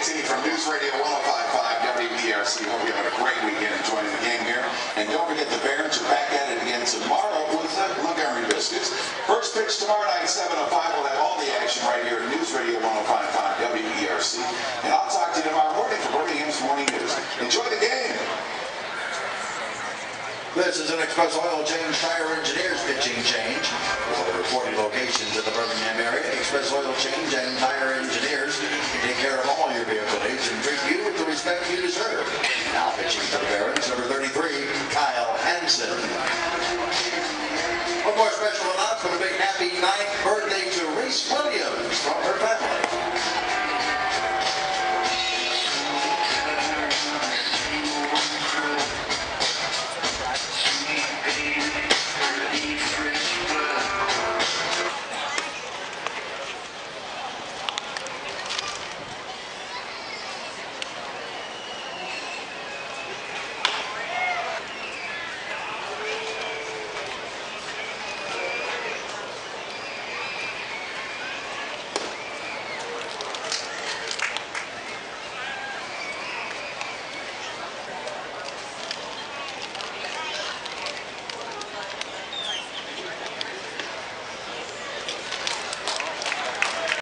Hansen from News Radio 105.5 WERC. Hope you're having a great weekend enjoying the game here. And don't forget the Barons are back at it again tomorrow with the Montgomery Biscuits. First pitch tomorrow night, 7:05. We'll have all the action right here at News Radio 105.5 WERC. And I'll talk to you tomorrow morning for Birmingham's Morning News. Enjoy the game. This is an Express Oil Change Tire Engineers pitching change. With over 40 locations in the Birmingham area, Express Oil Change and Tire Engineers take care of all your vehicle needs and treat you with the respect you deserve. Now pitching for the Barons, number 33, Kyle Hansen. One more special announcement, a big happy 9th birthday to Reese Williams from her family.